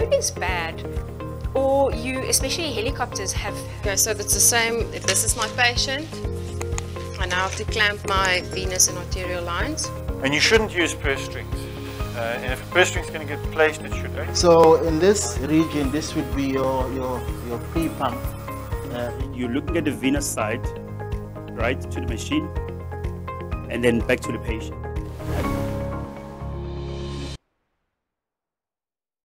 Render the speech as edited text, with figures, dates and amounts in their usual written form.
load is bad, or especially helicopters have... Okay, so that's the same. If this is my patient, I now have to clamp my venous and arterial lines. And you shouldn't use purse strings. And if a purse string is going to get placed, it should. So in this region, this would be your pre-pump. You're looking at the venous side, right to the machine, and then back to the patient.